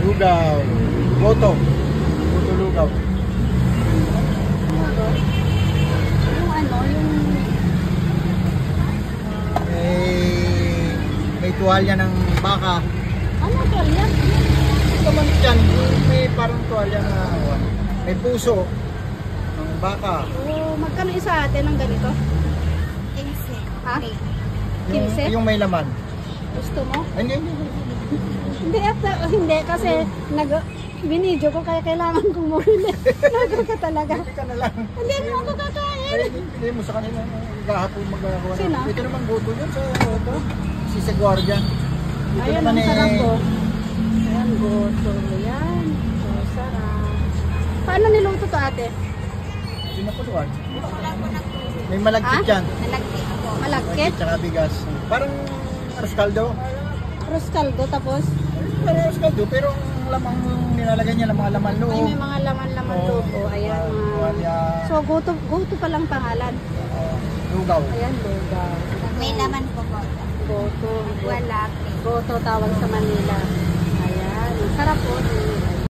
Lugaw. Goto. Goto lugaw. Yung ano, yung... May tuwalya ng baka. Ano to yan? Naman dyan, may parang tuwalya na may puso ng baka. Oh, magkano isa ate ng ganito? 15. Ha? Yung, 15? yung may laman. Gusto mo? Ay, hindi. Hindi, hindi kasi binidyo ko kaya kailangan kong bumili. Nago ka talaga. Hindi ka na lang. Hindi mo ako kakain. Ay, hindi mo sa kanila. Gahapon magagawa. Sino? Ito naman goto yun sa goto. Si Seguardia. Ito Ayan, naman ang sarap po. Ayan, goto. Ayan. So, sarap. Paano niluto to ate? Pinakuluan. Wala po ng tubig. May malagkit yan. Nalagkit po. Malagkit? Tsaka bigas. Parang arroz caldo. Arroz caldo tapos Parang arroz caldo pero ang lamang nilalagay niya, mga laman loob. ay may mga laman-laman loob. Oh, ayan. Tuwalya. So, goto pa lang pangalan. Lugaw. Ayan, lugaw. May laman po po. Goto. Wala. Goto tawag sa Manila. Ayan. Sarap po.